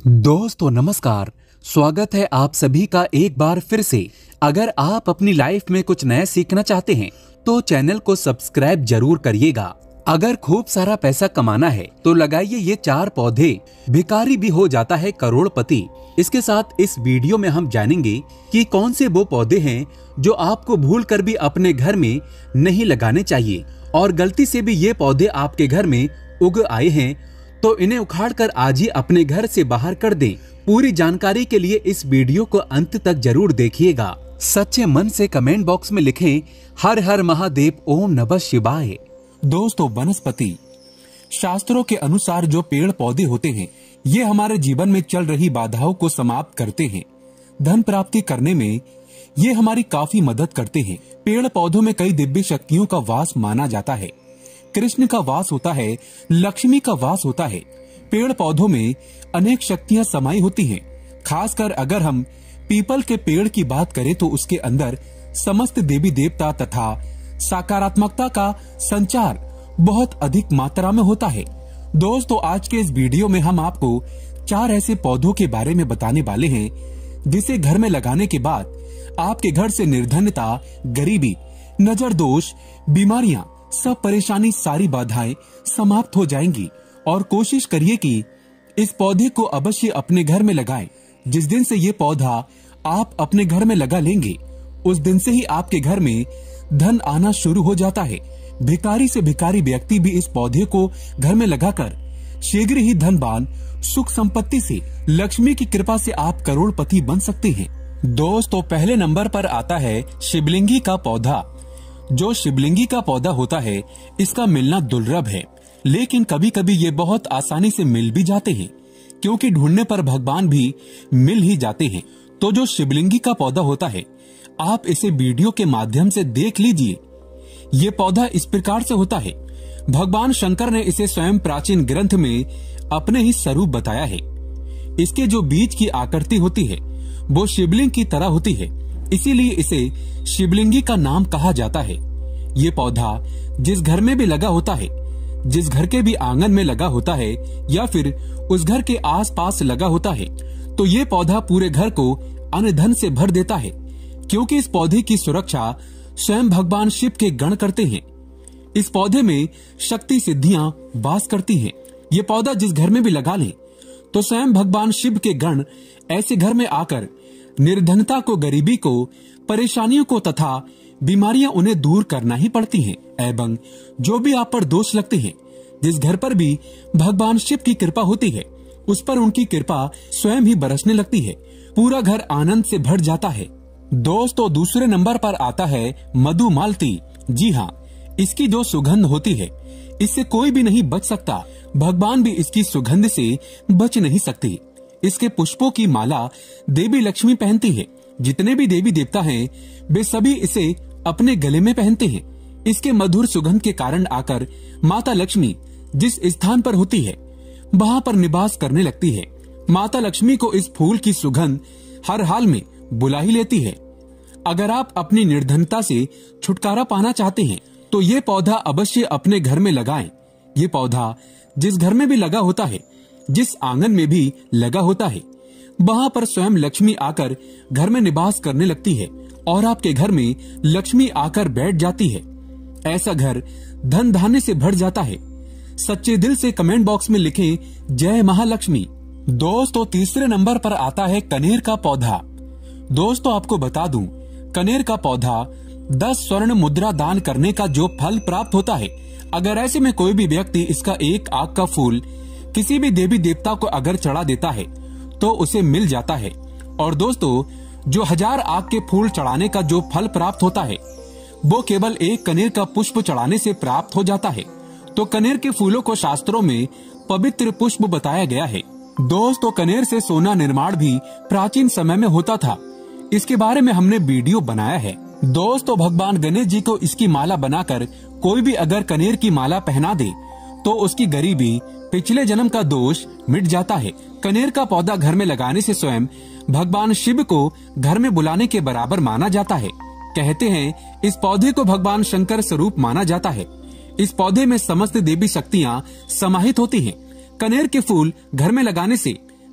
दोस्तों नमस्कार। स्वागत है आप सभी का एक बार फिर से। अगर आप अपनी लाइफ में कुछ नया सीखना चाहते हैं तो चैनल को सब्सक्राइब जरूर करिएगा। अगर खूब सारा पैसा कमाना है तो लगाइए ये 4 पौधे, भिखारी भी हो जाता है करोड़पति। इसके साथ इस वीडियो में हम जानेंगे कि कौन से वो पौधे हैं जो आपको भूल कर भी अपने घर में नहीं लगाने चाहिए, और गलती से भी ये पौधे आपके घर में उग आए हैं तो इन्हें उखाड़कर आज ही अपने घर से बाहर कर दें। पूरी जानकारी के लिए इस वीडियो को अंत तक जरूर देखिएगा। सच्चे मन से कमेंट बॉक्स में लिखें हर हर महादेव ओम नमः शिवाय। दोस्तों, वनस्पति शास्त्रों के अनुसार जो पेड़ पौधे होते हैं ये हमारे जीवन में चल रही बाधाओं को समाप्त करते हैं। धन प्राप्ति करने में ये हमारी काफी मदद करते हैं। पेड़ पौधों में कई दिव्य शक्तियों का वास माना जाता है। कृष्ण का वास होता है, लक्ष्मी का वास होता है। पेड़ पौधों में अनेक शक्तियां समाई होती हैं। खासकर अगर हम पीपल के पेड़ की बात करें तो उसके अंदर समस्त देवी देवता तथा सकारात्मकता का संचार बहुत अधिक मात्रा में होता है। दोस्तों, आज के इस वीडियो में हम आपको 4 ऐसे पौधों के बारे में बताने वाले हैं जिसे घर में लगाने के बाद आपके घर से निर्धनता, गरीबी, नजर दोष, बीमारियां, सब परेशानी, सारी बाधाएं समाप्त हो जाएंगी। और कोशिश करिए कि इस पौधे को अवश्य अपने घर में लगाएं। जिस दिन से ये पौधा आप अपने घर में लगा लेंगे उस दिन से ही आपके घर में धन आना शुरू हो जाता है। भिखारी से भिखारी व्यक्ति भी इस पौधे को घर में लगाकर शीघ्र ही धनवान, सुख संपत्ति से, लक्ष्मी की कृपा से आप करोड़पति बन सकते हैं। दोस्तों, पहले नंबर पर आता है शिवलिंगी का पौधा। जो शिवलिंगी का पौधा होता है इसका मिलना दुर्लभ है, लेकिन कभी कभी ये बहुत आसानी से मिल भी जाते हैं, क्योंकि ढूंढने पर भगवान भी मिल ही जाते हैं। तो जो शिवलिंगी का पौधा होता है आप इसे वीडियो के माध्यम से देख लीजिए। ये पौधा इस प्रकार से होता है। भगवान शंकर ने इसे स्वयं प्राचीन ग्रंथ में अपने ही स्वरूप बताया है। इसके जो बीज की आकृति होती है वो शिवलिंग की तरह होती है, इसीलिए इसे शिवलिंगी का नाम कहा जाता है। ये पौधा जिस घर में भी लगा होता है, जिस घर के भी आंगन में लगा होता है या फिर उस घर के आसपास लगा होता है, तो ये पौधा पूरे घर को अन्न धन से भर देता है, क्योंकि इस पौधे की सुरक्षा स्वयं भगवान शिव के गण करते हैं। इस पौधे में शक्ति सिद्धियां वास करती हैं। ये पौधा जिस घर में भी लगा लें तो स्वयं भगवान शिव के गण ऐसे घर में आकर निर्धनता को, गरीबी को, परेशानियों को तथा बीमारियां उन्हें दूर करना ही पड़ती हैं। एवं जो भी आप पर दोष लगते हैं, जिस घर पर भी भगवान शिव की कृपा होती है उस पर उनकी कृपा स्वयं ही बरसने लगती है। पूरा घर आनंद से भर जाता है। दोस्तों, दूसरे नंबर पर आता है मधुमालती। जी हाँ, इसकी जो सुगंध होती है इससे कोई भी नहीं बच सकता। भगवान भी इसकी सुगंध से बच नहीं सकते। इसके पुष्पों की माला देवी लक्ष्मी पहनती है। जितने भी देवी देवता हैं वे सभी इसे अपने गले में पहनते हैं। इसके मधुर सुगंध के कारण आकर माता लक्ष्मी जिस स्थान पर होती है वहाँ पर निवास करने लगती है। माता लक्ष्मी को इस फूल की सुगंध हर हाल में बुला ही लेती है। अगर आप अपनी निर्धनता से छुटकारा पाना चाहते हैं तो ये पौधा अवश्य अपने घर में लगाएं। ये पौधा जिस घर में भी लगा होता है, जिस आंगन में भी लगा होता है, वहाँ पर स्वयं लक्ष्मी आकर घर में निवास करने लगती है और आपके घर में लक्ष्मी आकर बैठ जाती है। ऐसा घर धन धान्य से भर जाता है। सच्चे दिल से कमेंट बॉक्स में लिखें जय महालक्ष्मी। दोस्तों, तीसरे नंबर पर आता है कनेर का पौधा। दोस्तों, आपको बता दूं, कनेर का पौधा 10 स्वर्ण मुद्रा दान करने का जो फल प्राप्त होता है, अगर ऐसे में कोई भी व्यक्ति इसका एक आग का फूल किसी भी देवी देवता को अगर चढ़ा देता है तो उसे मिल जाता है। और दोस्तों, जो 1000 आग के फूल चढ़ाने का जो फल प्राप्त होता है वो केवल एक कनेर का पुष्प चढ़ाने से प्राप्त हो जाता है। तो कनेर के फूलों को शास्त्रों में पवित्र पुष्प बताया गया है। दोस्तों, कनेर से सोना निर्माण भी प्राचीन समय में होता था। इसके बारे में हमने वीडियो बनाया है। दोस्तों, भगवान गणेश जी को इसकी माला बनाकर कोई भी अगर कनेर की माला पहना दे तो उसकी गरीबी, पिछले जन्म का दोष मिट जाता है। कनेर का पौधा घर में लगाने से स्वयं भगवान शिव को घर में बुलाने के बराबर माना जाता है। कहते हैं इस पौधे को भगवान शंकर स्वरूप माना जाता है। इस पौधे में समस्त देवी शक्तियाँ समाहित होती हैं। कनेर के फूल घर में लगाने से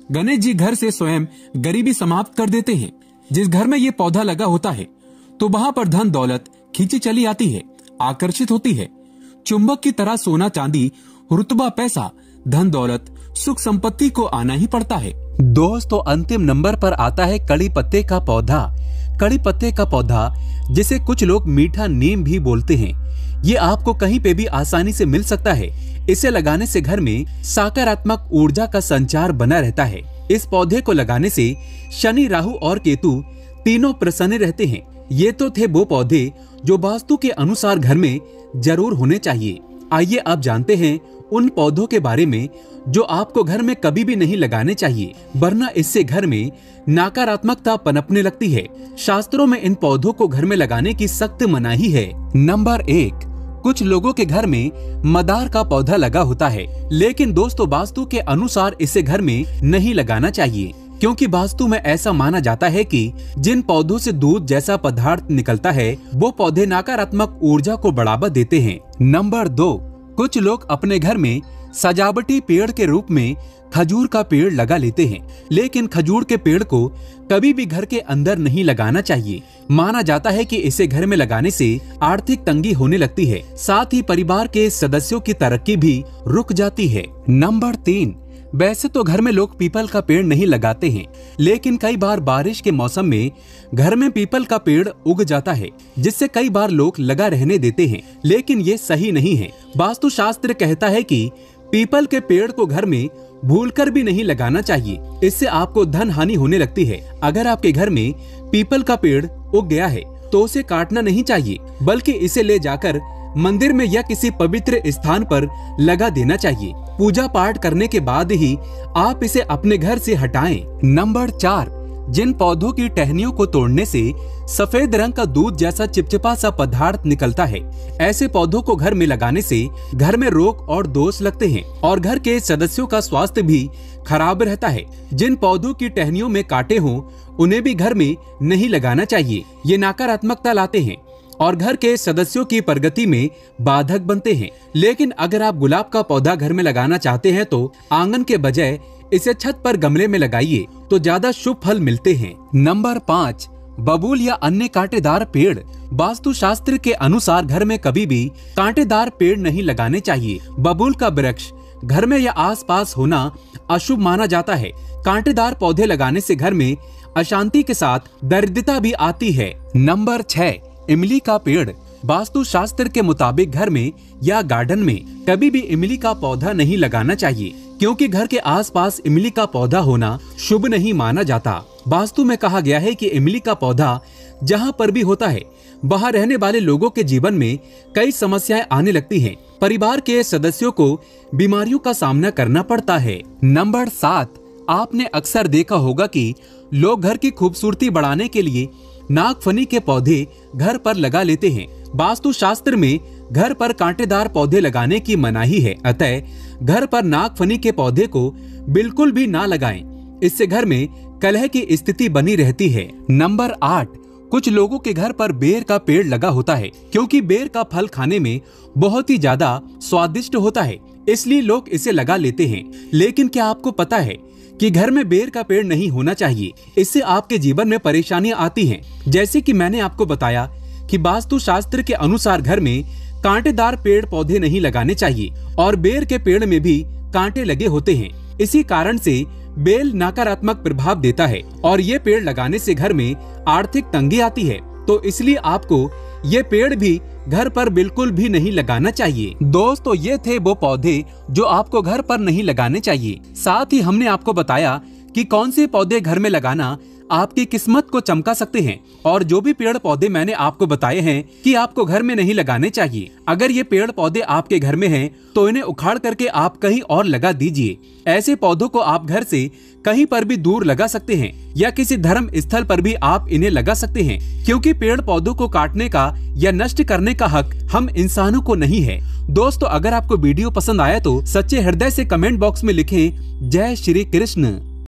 गणेश जी घर से स्वयं गरीबी समाप्त कर देते हैं। जिस घर में ये पौधा लगा होता है तो वहाँ पर धन दौलत खींची चली आती है, आकर्षित होती है। चुंबक की तरह सोना चांदी, रुतबा, पैसा, धन दौलत, सुख संपत्ति को आना ही पड़ता है। दोस्तों, अंतिम नंबर पर आता है कड़ी पत्ते का पौधा। कड़ी पत्ते का पौधा, जिसे कुछ लोग मीठा नीम भी बोलते हैं, ये आपको कहीं पे भी आसानी से मिल सकता है। इसे लगाने से घर में सकारात्मक ऊर्जा का संचार बना रहता है। इस पौधे को लगाने से शनि, राहु और केतु तीनों प्रसन्न रहते हैं। ये तो थे वो पौधे जो वास्तु के अनुसार घर में जरूर होने चाहिए। आइए अब जानते हैं उन पौधों के बारे में जो आपको घर में कभी भी नहीं लगाने चाहिए, वरना इससे घर में नकारात्मकता पनपने लगती है। शास्त्रों में इन पौधों को घर में लगाने की सख्त मनाही है। नंबर 1, कुछ लोगों के घर में मदार का पौधा लगा होता है, लेकिन दोस्तों वास्तु के अनुसार इसे घर में नहीं लगाना चाहिए, क्योंकि वास्तु में ऐसा माना जाता है कि जिन पौधों से दूध जैसा पदार्थ निकलता है वो पौधे नकारात्मक ऊर्जा को बढ़ावा देते हैं। नंबर 2, कुछ लोग अपने घर में सजावटी पेड़ के रूप में खजूर का पेड़ लगा लेते हैं, लेकिन खजूर के पेड़ को कभी भी घर के अंदर नहीं लगाना चाहिए। माना जाता है कि इसे घर में लगाने से आर्थिक तंगी होने लगती है, साथ ही परिवार के सदस्यों की तरक्की भी रुक जाती है। नंबर 3, वैसे तो घर में लोग पीपल का पेड़ नहीं लगाते हैं, लेकिन कई बार बारिश के मौसम में घर में पीपल का पेड़ उग जाता है, जिससे कई बार लोग लगा रहने देते हैं, लेकिन ये सही नहीं है। वास्तु शास्त्र कहता है कि पीपल के पेड़ को घर में भूलकर भी नहीं लगाना चाहिए, इससे आपको धन हानि होने लगती है। अगर आपके घर में पीपल का पेड़ उग गया है तो उसे काटना नहीं चाहिए, बल्कि इसे ले जाकर मंदिर में या किसी पवित्र स्थान पर लगा देना चाहिए। पूजा पाठ करने के बाद ही आप इसे अपने घर से हटाएं। नंबर 4, जिन पौधों की टहनियों को तोड़ने से सफेद रंग का दूध जैसा चिपचिपा सा पदार्थ निकलता है, ऐसे पौधों को घर में लगाने से घर में रोग और दोष लगते हैं और घर के सदस्यों का स्वास्थ्य भी खराब रहता है। जिन पौधों की टहनियों में कांटे हों उन्हें भी घर में नहीं लगाना चाहिए। ये नकारात्मकता लाते हैं और घर के सदस्यों की प्रगति में बाधक बनते हैं। लेकिन अगर आप गुलाब का पौधा घर में लगाना चाहते हैं तो आंगन के बजाय इसे छत पर गमले में लगाइए तो ज्यादा शुभ फल मिलते हैं। नंबर 5, बबूल या अन्य कांटेदार पेड़। वास्तु शास्त्र के अनुसार घर में कभी भी कांटेदार पेड़ नहीं लगाने चाहिए। बबूल का वृक्ष घर में या आसपास होना अशुभ माना जाता है। कांटेदार पौधे लगाने से घर में अशांति के साथ दरिद्रता भी आती है। नंबर 6, इमली का पेड़। वास्तु शास्त्र के मुताबिक घर में या गार्डन में कभी भी इमली का पौधा नहीं लगाना चाहिए, क्योंकि घर के आसपास इमली का पौधा होना शुभ नहीं माना जाता। वास्तु में कहा गया है कि इमली का पौधा जहाँ पर भी होता है वहाँ रहने वाले लोगों के जीवन में कई समस्याएं आने लगती हैं। परिवार के सदस्यों को बीमारियों का सामना करना पड़ता है। नंबर 7, आपने अक्सर देखा होगा कि लोग घर की खूबसूरती बढ़ाने के लिए नागफनी के पौधे घर पर लगा लेते हैं। वास्तु शास्त्र में घर पर कांटेदार पौधे लगाने की मनाही है, अतः घर पर नागफनी के पौधे को बिल्कुल भी ना लगाएं। इससे घर में कलह की स्थिति बनी रहती है। नंबर 8, कुछ लोगों के घर पर बेर का पेड़ लगा होता है, क्योंकि बेर का फल खाने में बहुत ही ज्यादा स्वादिष्ट होता है, इसलिए लोग इसे लगा लेते हैं। लेकिन क्या आपको पता है कि घर में बेर का पेड़ नहीं होना चाहिए? इससे आपके जीवन में परेशानियां आती हैं। जैसे कि मैंने आपको बताया कि वास्तु शास्त्र के अनुसार घर में कांटेदार पेड़ पौधे नहीं लगाने चाहिए और बेर के पेड़ में भी कांटे लगे होते हैं। इसी कारण से बेल नकारात्मक प्रभाव देता है और ये पेड़ लगाने से घर में आर्थिक तंगी आती है, तो इसलिए आपको ये पेड़ भी घर पर बिल्कुल भी नहीं लगाना चाहिए। दोस्तों, ये थे वो पौधे जो आपको घर पर नहीं लगाने चाहिए। साथ ही हमने आपको बताया कि कौन से पौधे घर में लगाना आपकी किस्मत को चमका सकते हैं, और जो भी पेड़ पौधे मैंने आपको बताए हैं कि आपको घर में नहीं लगाने चाहिए, अगर ये पेड़ पौधे आपके घर में हैं तो इन्हें उखाड़ करके आप कहीं और लगा दीजिए। ऐसे पौधों को आप घर से कहीं पर भी दूर लगा सकते हैं या किसी धर्म स्थल पर भी आप इन्हें लगा सकते हैं, क्योंकि पेड़ पौधों को काटने का या नष्ट करने का हक हम इंसानों को नहीं है। दोस्तों, अगर आपको वीडियो पसंद आया तो सच्चे हृदय से कमेंट बॉक्स में लिखें जय श्री कृष्ण।